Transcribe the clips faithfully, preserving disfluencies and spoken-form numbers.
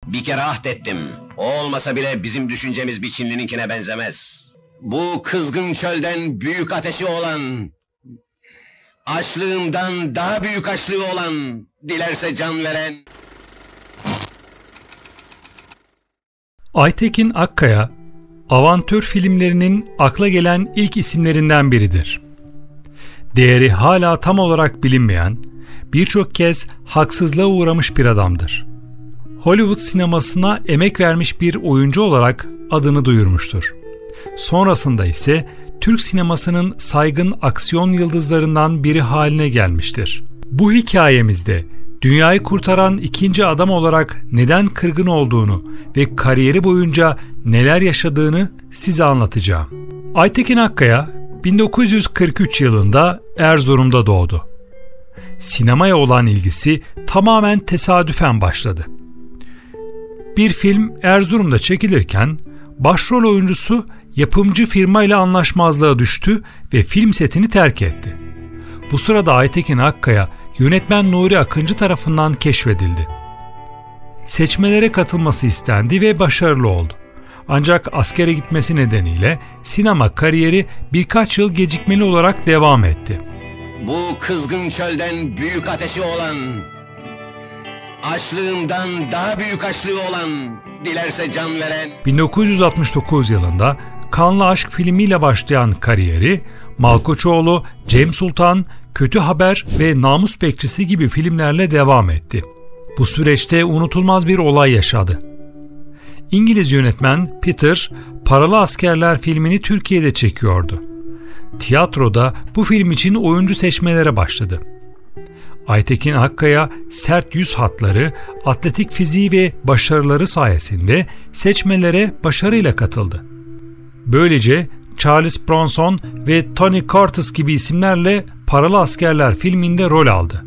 Bir kere ahdettim. O olmasa bile bizim düşüncemiz bir Çinlininkine benzemez. Bu kızgın çölden büyük ateşi olan, açlığımdan daha büyük açlığı olan, dilerse can veren... Aytekin Akkaya, avantür filmlerinin akla gelen ilk isimlerinden biridir. Değeri hala tam olarak bilinmeyen, birçok kez haksızlığa uğramış bir adamdır. Hollywood sinemasına emek vermiş bir oyuncu olarak adını duyurmuştur. Sonrasında ise Türk sinemasının saygın aksiyon yıldızlarından biri haline gelmiştir. Bu hikayemizde dünyayı kurtaran ikinci adam olarak neden kırgın olduğunu ve kariyeri boyunca neler yaşadığını size anlatacağım. Aytekin Akkaya bin dokuz yüz kırk üç yılında Erzurum'da doğdu. Sinemaya olan ilgisi tamamen tesadüfen başladı. Bir film Erzurum'da çekilirken başrol oyuncusu yapımcı firmayla anlaşmazlığa düştü ve film setini terk etti. Bu sırada Aytekin Akkaya yönetmen Nuri Akıncı tarafından keşfedildi. Seçmelere katılması istendi ve başarılı oldu. Ancak askere gitmesi nedeniyle sinema kariyeri birkaç yıl gecikmeli olarak devam etti. Bu kızgın çölden büyük ateşi olan, açlığımdan daha büyük açlığı olan, dilerse can veren... bin dokuz yüz altmış dokuz yılında Kanlı Aşk filmiyle başlayan kariyeri, Malkoçoğlu, Cem Sultan, Kötü Haber ve Namus Bekçisi gibi filmlerle devam etti. Bu süreçte unutulmaz bir olay yaşadı. İngiliz yönetmen Peter, Paralı Askerler filmini Türkiye'de çekiyordu. Tiyatroda bu film için oyuncu seçmelere başladı. Aytekin Akkaya sert yüz hatları, atletik fiziği ve başarıları sayesinde seçmelere başarıyla katıldı. Böylece Charles Bronson ve Tony Curtis gibi isimlerle Paralı Askerler filminde rol aldı.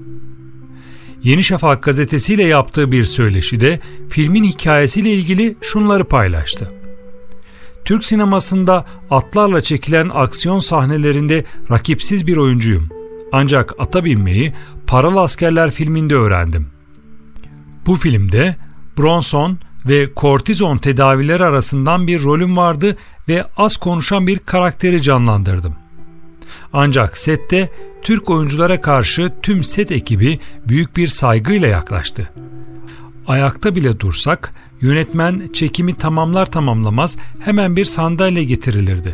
Yeni Şafak gazetesiyle yaptığı bir söyleşide filmin hikayesiyle ilgili şunları paylaştı. Türk sinemasında atlarla çekilen aksiyon sahnelerinde rakipsiz bir oyuncuyum. Ancak ata binmeyi Paralı Askerler filminde öğrendim. Bu filmde Bronson ve kortizon tedavileri arasından bir rolüm vardı ve az konuşan bir karakteri canlandırdım. Ancak sette Türk oyunculara karşı tüm set ekibi büyük bir saygıyla yaklaştı. Ayakta bile dursak yönetmen çekimi tamamlar tamamlamaz hemen bir sandalye getirilirdi.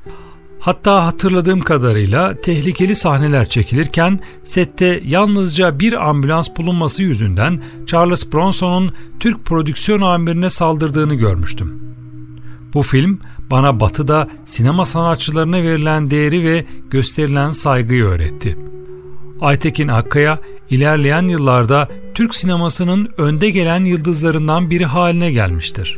Hatta hatırladığım kadarıyla tehlikeli sahneler çekilirken sette yalnızca bir ambulans bulunması yüzünden Charles Bronson'un Türk prodüksiyon amirine saldırdığını görmüştüm. Bu film bana Batı'da sinema sanatçılarına verilen değeri ve gösterilen saygıyı öğretti. Aytekin Akkaya ilerleyen yıllarda Türk sinemasının önde gelen yıldızlarından biri haline gelmiştir.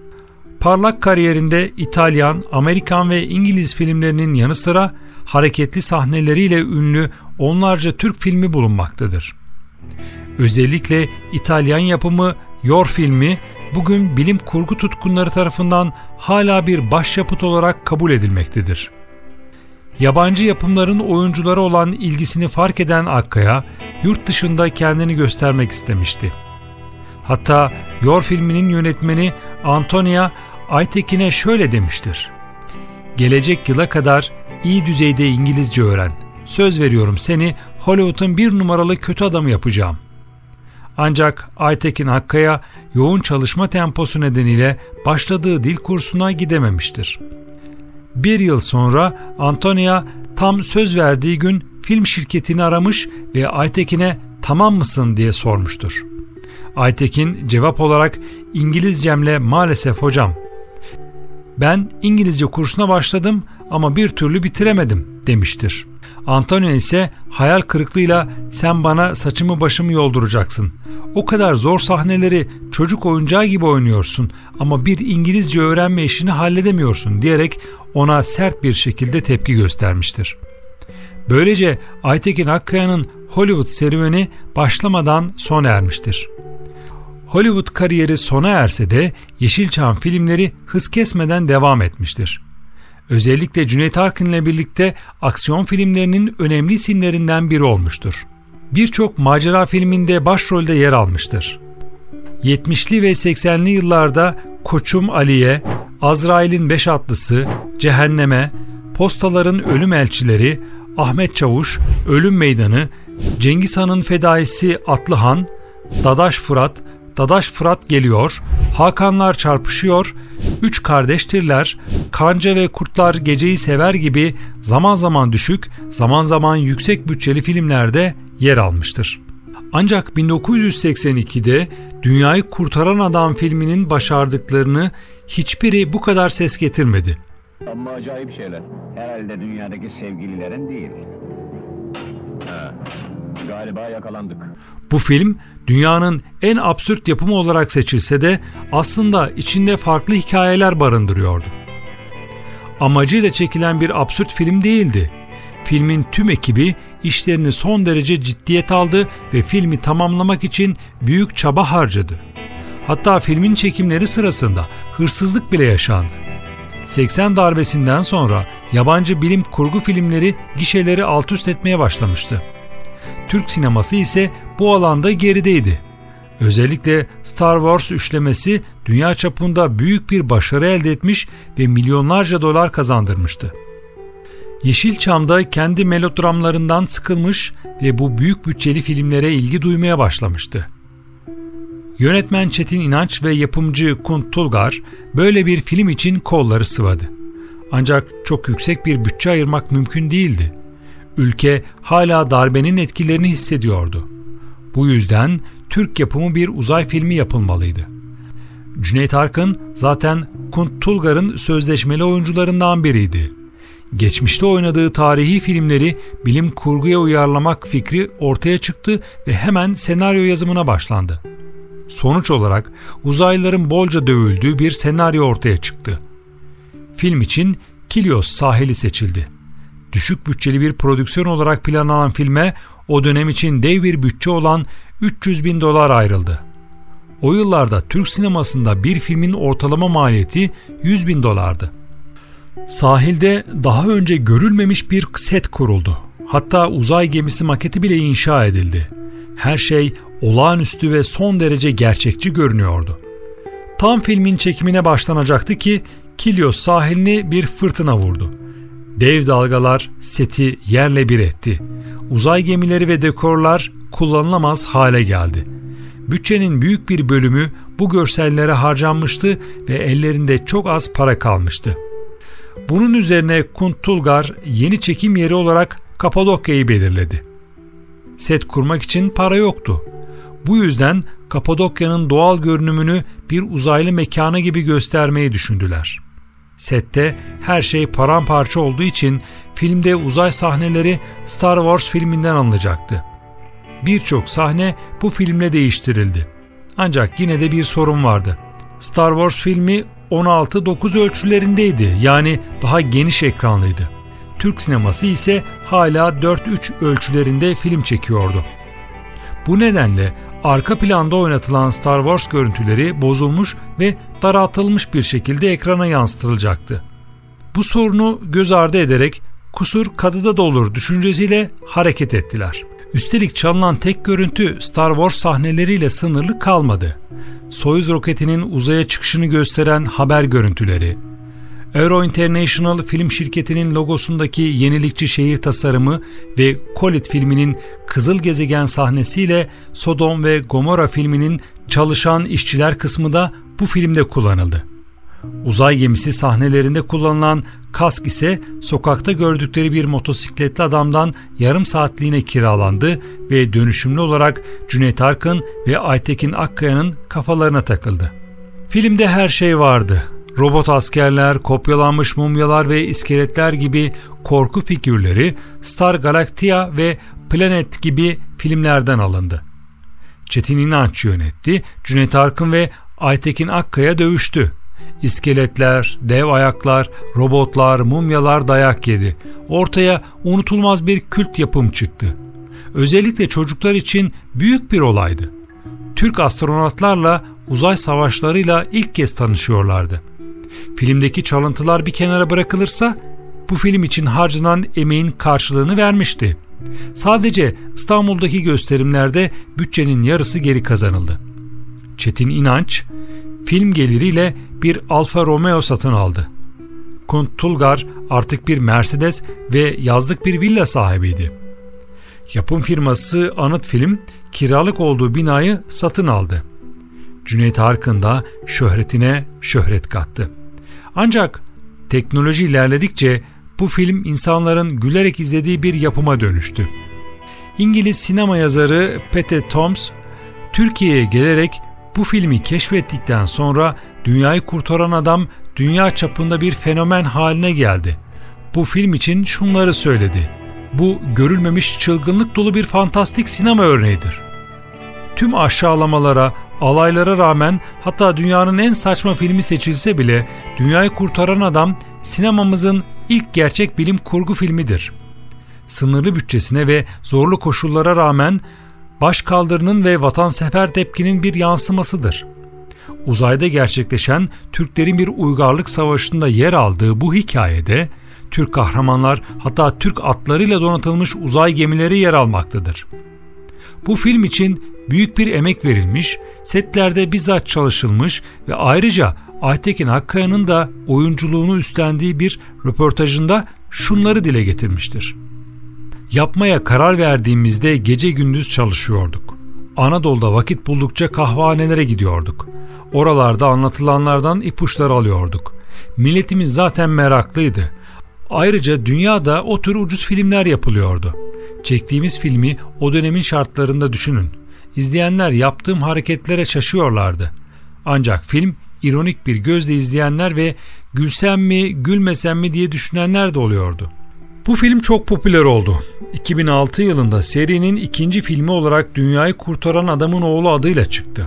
Parlak kariyerinde İtalyan, Amerikan ve İngiliz filmlerinin yanı sıra hareketli sahneleriyle ünlü onlarca Türk filmi bulunmaktadır. Özellikle İtalyan yapımı Yor filmi bugün bilim kurgu tutkunları tarafından hala bir başyapıt olarak kabul edilmektedir. Yabancı yapımların oyunculara olan ilgisini fark eden Akkaya, yurt dışında kendini göstermek istemişti. Hatta Yor filminin yönetmeni Antonia Aytekin'e şöyle demiştir: "Gelecek yıla kadar iyi düzeyde İngilizce öğren. Söz veriyorum seni Hollywood'un bir numaralı kötü adamı yapacağım." Ancak Aytekin Akkaya yoğun çalışma temposu nedeniyle başladığı dil kursuna gidememiştir. Bir yıl sonra Antonia tam söz verdiği gün film şirketini aramış ve Aytekin'e "tamam mısın?" diye sormuştur. Aytekin cevap olarak "İngilizcemle maalesef hocam. Ben İngilizce kursuna başladım ama bir türlü bitiremedim" demiştir. Antonio ise hayal kırıklığıyla "sen bana saçımı başımı yolduracaksın. O kadar zor sahneleri çocuk oyuncağı gibi oynuyorsun ama bir İngilizce öğrenme işini halledemiyorsun" diyerek ona sert bir şekilde tepki göstermiştir. Böylece Aytekin Akkaya'nın Hollywood serüveni başlamadan sona ermiştir. Hollywood kariyeri sona erse de Yeşilçam filmleri hız kesmeden devam etmiştir. Özellikle Cüneyt Arkın ile birlikte aksiyon filmlerinin önemli isimlerinden biri olmuştur. Birçok macera filminde başrolde yer almıştır. yetmişli ve seksenli yıllarda Koçum Ali'ye, Azrail'in Beş Atlısı, Cehenneme, Postaların Ölüm Elçileri, Ahmet Çavuş, Ölüm Meydanı, Cengiz Han'ın Fedaisi Atlıhan, Dadaş Fırat, Dadaş Fırat Geliyor, Hakanlar Çarpışıyor, Üç Kardeştirler, Kanca ve Kurtlar Geceyi Sever gibi zaman zaman düşük, zaman zaman yüksek bütçeli filmlerde yer almıştır. Ancak bin dokuz yüz seksen ikide Dünyayı Kurtaran Adam filminin başardıklarını hiçbiri bu kadar ses getirmedi. Ama acayip şeyler. Herhalde dünyadaki sevgililerin değil. Ha, galiba yakalandık. Bu film dünyanın en absürt yapımı olarak seçilse de aslında içinde farklı hikayeler barındırıyordu. Amacıyla çekilen bir absürt film değildi. Filmin tüm ekibi işlerini son derece ciddiyet aldı ve filmi tamamlamak için büyük çaba harcadı. Hatta filmin çekimleri sırasında hırsızlık bile yaşandı. seksen darbesinden sonra yabancı bilim kurgu filmleri gişeleri alt üst etmeye başlamıştı. Türk sineması ise bu alanda gerideydi. Özellikle Star Wars üçlemesi dünya çapında büyük bir başarı elde etmiş ve milyonlarca dolar kazandırmıştı. Yeşilçam'da kendi melodramlarından sıkılmış ve bu büyük bütçeli filmlere ilgi duymaya başlamıştı. Yönetmen Çetin İnanç ve yapımcı Kunt Tulgar böyle bir film için kolları sıvadı. Ancak çok yüksek bir bütçe ayırmak mümkün değildi. Ülke hala darbenin etkilerini hissediyordu. Bu yüzden Türk yapımı bir uzay filmi yapılmalıydı. Cüneyt Arkın zaten Kunt Tulgar'ın sözleşmeli oyuncularından biriydi. Geçmişte oynadığı tarihi filmleri bilim kurguya uyarlamak fikri ortaya çıktı ve hemen senaryo yazımına başlandı. Sonuç olarak uzaylıların bolca dövüldüğü bir senaryo ortaya çıktı. Film için Kilyos sahili seçildi. Düşük bütçeli bir prodüksiyon olarak planlanan filme o dönem için dev bir bütçe olan üç yüz bin dolar ayrıldı. O yıllarda Türk sinemasında bir filmin ortalama maliyeti yüz bin dolardı. Sahilde daha önce görülmemiş bir set kuruldu. Hatta uzay gemisi maketi bile inşa edildi. Her şey olağanüstü ve son derece gerçekçi görünüyordu. Tam filmin çekimine başlanacaktı ki Kilyos sahilini bir fırtına vurdu. Dev dalgalar seti yerle bir etti. Uzay gemileri ve dekorlar kullanılamaz hale geldi. Bütçenin büyük bir bölümü bu görsellere harcanmıştı ve ellerinde çok az para kalmıştı. Bunun üzerine Kunt Tulgar yeni çekim yeri olarak Kapadokya'yı belirledi. Set kurmak için para yoktu. Bu yüzden Kapadokya'nın doğal görünümünü bir uzaylı mekanı gibi göstermeyi düşündüler. Sette her şey paramparça olduğu için filmde uzay sahneleri Star Wars filminden alınacaktı. Birçok sahne bu filmle değiştirildi. Ancak yine de bir sorun vardı. Star Wars filmi on altı dokuz ölçülerindeydi, yani daha geniş ekranlıydı. Türk sineması ise hala dört üç ölçülerinde film çekiyordu. Bu nedenle arka planda oynatılan Star Wars görüntüleri bozulmuş ve daraltılmış bir şekilde ekrana yansıtılacaktı. Bu sorunu göz ardı ederek kusur kadıda da olur düşüncesiyle hareket ettiler. Üstelik çalınan tek görüntü Star Wars sahneleriyle sınırlı kalmadı. Soyuz roketinin uzaya çıkışını gösteren haber görüntüleri, Euro International film şirketinin logosundaki yenilikçi şehir tasarımı ve Kolit filminin Kızıl Gezegen sahnesiyle Sodom ve Gomorra filminin çalışan işçiler kısmı da bu filmde kullanıldı. Uzay gemisi sahnelerinde kullanılan kask ise sokakta gördükleri bir motosikletli adamdan yarım saatliğine kiralandı ve dönüşümlü olarak Cüneyt Arkın ve Aytekin Akkaya'nın kafalarına takıldı. Filmde her şey vardı. Robot askerler, kopyalanmış mumyalar ve iskeletler gibi korku figürleri Star Galactica ve Planet gibi filmlerden alındı. Çetin İnanç yönetti, Cüneyt Arkın ve Aytekin Akkaya dövüştü. İskeletler, dev ayaklar, robotlar, mumyalar dayak yedi. Ortaya unutulmaz bir kült yapım çıktı. Özellikle çocuklar için büyük bir olaydı. Türk astronotlarla uzay savaşlarıyla ilk kez tanışıyorlardı. Filmdeki çalıntılar bir kenara bırakılırsa bu film için harcanan emeğin karşılığını vermişti. Sadece İstanbul'daki gösterimlerde bütçenin yarısı geri kazanıldı. Çetin İnanç, film geliriyle bir Alfa Romeo satın aldı. Kunt Tulgar artık bir Mercedes ve yazlık bir villa sahibiydi. Yapım firması Anıt Film kiralık olduğu binayı satın aldı. Cüneyt Arkın da şöhretine şöhret kattı. Ancak teknoloji ilerledikçe bu film insanların gülerek izlediği bir yapıma dönüştü. İngiliz sinema yazarı Pete Toms, Türkiye'ye gelerek bu filmi keşfettikten sonra dünyayı kurtaran adam dünya çapında bir fenomen haline geldi. Bu film için şunları söyledi: "Bu görülmemiş çılgınlık dolu bir fantastik sinema örneğidir." Tüm aşağılamalara, alaylara rağmen hatta dünyanın en saçma filmi seçilse bile Dünyayı Kurtaran Adam sinemamızın ilk gerçek bilim kurgu filmidir. Sınırlı bütçesine ve zorlu koşullara rağmen başkaldırının ve vatansever tepkinin bir yansımasıdır. Uzayda gerçekleşen Türklerin bir uygarlık savaşında yer aldığı bu hikayede Türk kahramanlar, hatta Türk atlarıyla donatılmış uzay gemileri yer almaktadır. Bu film için büyük bir emek verilmiş, setlerde bizzat çalışılmış ve ayrıca Aytekin Akkaya'nın da oyunculuğunu üstlendiği bir röportajında şunları dile getirmiştir: "Yapmaya karar verdiğimizde gece gündüz çalışıyorduk. Anadolu'da vakit buldukça kahvehanelere gidiyorduk. Oralarda anlatılanlardan ipuçları alıyorduk. Milletimiz zaten meraklıydı. Ayrıca dünyada o tür ucuz filmler yapılıyordu. Çektiğimiz filmi o dönemin şartlarında düşünün. İzleyenler yaptığım hareketlere şaşıyorlardı. Ancak film ironik bir gözle izleyenler ve gülsem mi gülmesem mi diye düşünenler de oluyordu." Bu film çok popüler oldu. iki bin altı yılında serinin ikinci filmi olarak Dünyayı Kurtaran Adamın Oğlu adıyla çıktı.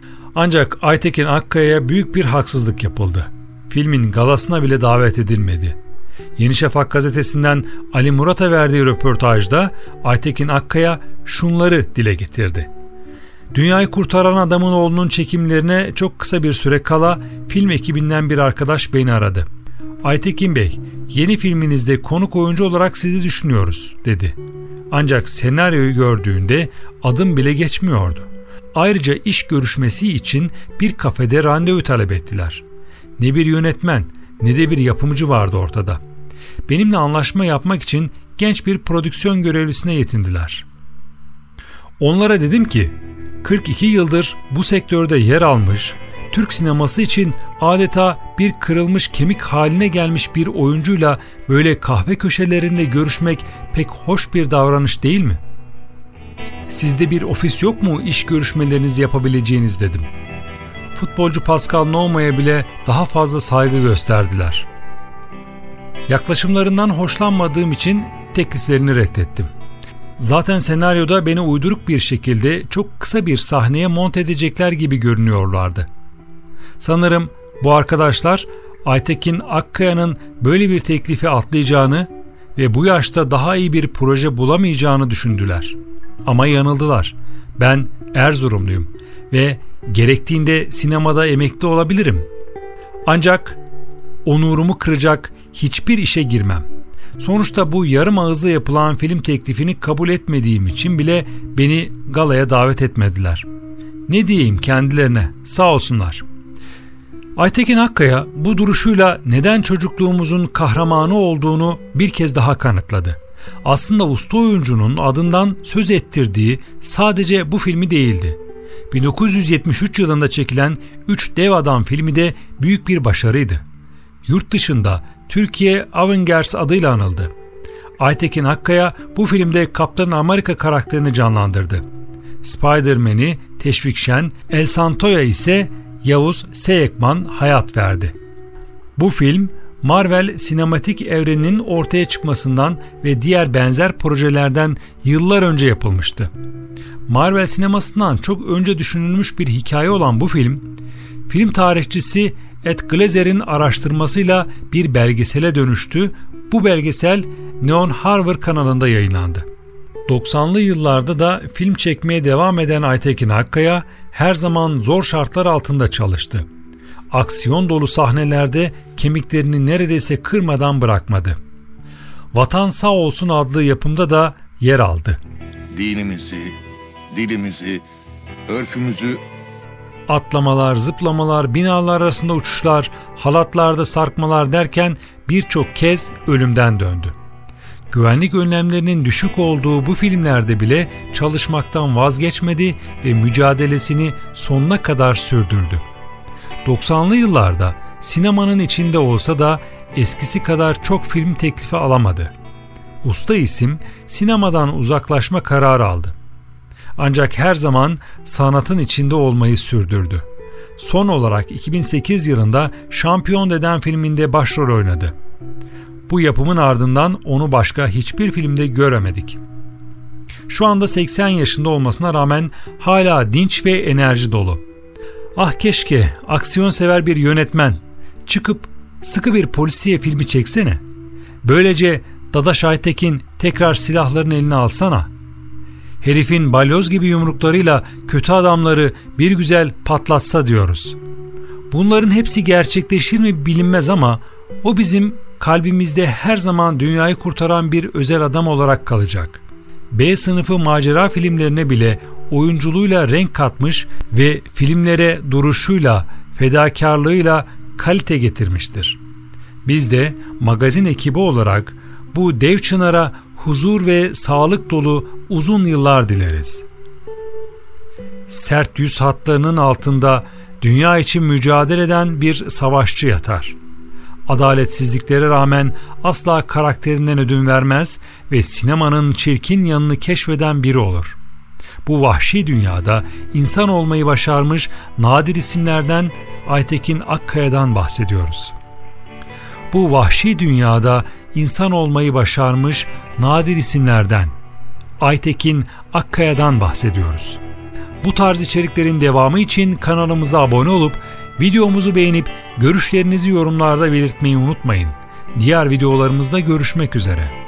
Ancak Aytekin Akkaya'ya büyük bir haksızlık yapıldı. Filmin galasına bile davet edilmedi. Yeni Şafak gazetesinden Ali Murat'a verdiği röportajda Aytekin Akkaya şunları dile getirdi: "Dünyayı Kurtaran Adamın Oğlu'nun çekimlerine çok kısa bir süre kala film ekibinden bir arkadaş beni aradı. Aytekin Bey, yeni filminizde konuk oyuncu olarak sizi düşünüyoruz," dedi. Ancak senaryoyu gördüğünde adım bile geçmiyordu. Ayrıca iş görüşmesi için bir kafede randevu talep ettiler. Ne bir yönetmen ne de bir yapımcı vardı ortada. Benimle anlaşma yapmak için genç bir prodüksiyon görevlisine yetindiler. Onlara dedim ki, kırk iki yıldır bu sektörde yer almış, Türk sineması için adeta bir kırılmış kemik haline gelmiş bir oyuncuyla böyle kahve köşelerinde görüşmek pek hoş bir davranış değil mi? Sizde bir ofis yok mu iş görüşmelerinizi yapabileceğiniz dedim. Futbolcu Pascal Nouma'ya bile daha fazla saygı gösterdiler. Yaklaşımlarından hoşlanmadığım için tekliflerini reddettim. Zaten senaryoda beni uyduruk bir şekilde çok kısa bir sahneye monte edecekler gibi görünüyorlardı. Sanırım bu arkadaşlar Aytekin Akkaya'nın böyle bir teklifi atlayacağını ve bu yaşta daha iyi bir proje bulamayacağını düşündüler. Ama yanıldılar. Ben Erzurumluyum ve gerektiğinde sinemada emekli olabilirim. Ancak onurumu kıracak hiçbir işe girmem. Sonuçta bu yarım ağızla yapılan film teklifini kabul etmediğim için bile beni galaya davet etmediler. Ne diyeyim kendilerine, sağ olsunlar. Aytekin Akkaya bu duruşuyla neden çocukluğumuzun kahramanı olduğunu bir kez daha kanıtladı. Aslında usta oyuncunun adından söz ettirdiği sadece bu filmi değildi. bin dokuz yüz yetmiş üç yılında çekilen Üç Dev Adam filmi de büyük bir başarıydı. Yurt dışında Türkiye Avengers adıyla anıldı. Aytekin Akkaya bu filmde Kaptan Amerika karakterini canlandırdı. Spider-Man'i Teşvik Şen, El Santo'ya ise Yavuz Seyekman hayat verdi. Bu film Marvel sinematik evreninin ortaya çıkmasından ve diğer benzer projelerden yıllar önce yapılmıştı. Marvel sinemasından çok önce düşünülmüş bir hikaye olan bu film, film tarihçisi Ed Glazer'in araştırmasıyla bir belgesele dönüştü. Bu belgesel Neon Harvard kanalında yayınlandı. doksanlı yıllarda da film çekmeye devam eden Aytekin Akkaya her zaman zor şartlar altında çalıştı. Aksiyon dolu sahnelerde kemiklerini neredeyse kırmadan bırakmadı. Vatan Sağ Olsun adlı yapımda da yer aldı. Dinimizi, dilimizi, örfümüzü Atlamalar, zıplamalar, binalar arasında uçuşlar, halatlarda sarkmalar derken birçok kez ölümden döndü. Güvenlik önlemlerinin düşük olduğu bu filmlerde bile çalışmaktan vazgeçmedi ve mücadelesini sonuna kadar sürdürdü. doksanlı yıllarda sinemanın içinde olsa da eskisi kadar çok film teklifi alamadı. Usta isim sinemadan uzaklaşma kararı aldı. Ancak her zaman sanatın içinde olmayı sürdürdü. Son olarak iki bin sekiz yılında Şampiyon Deden filminde başrol oynadı. Bu yapımın ardından onu başka hiçbir filmde göremedik. Şu anda seksen yaşında olmasına rağmen hala dinç ve enerji dolu. Ah keşke aksiyonsever bir yönetmen çıkıp sıkı bir polisiye filmi çeksene. Böylece Dadaş Aytekin tekrar silahlarını eline alsana. Herifin balyoz gibi yumruklarıyla kötü adamları bir güzel patlatsa diyoruz. Bunların hepsi gerçekleşir mi bilinmez ama o bizim kalbimizde her zaman dünyayı kurtaran bir özel adam olarak kalacak. B sınıfı macera filmlerine bile oyunculuğuyla renk katmış ve filmlere duruşuyla, fedakarlığıyla kalite getirmiştir. Biz de magazin ekibi olarak bu dev çınara huzur ve sağlık dolu uzun yıllar dileriz. Sert yüz hatlarının altında dünya için mücadele eden bir savaşçı yatar. Adaletsizliklere rağmen asla karakterinden ödün vermez ve sinemanın çirkin yanını keşfeden biri olur. Bu vahşi dünyada insan olmayı başarmış nadir isimlerden Aytekin Akkaya'dan bahsediyoruz. Bu vahşi dünyada insan olmayı başarmış nadir isimlerden Aytekin Akkaya'dan bahsediyoruz. Bu tarz içeriklerin devamı için kanalımıza abone olup videomuzu beğenip görüşlerinizi yorumlarda belirtmeyi unutmayın. Diğer videolarımızda görüşmek üzere.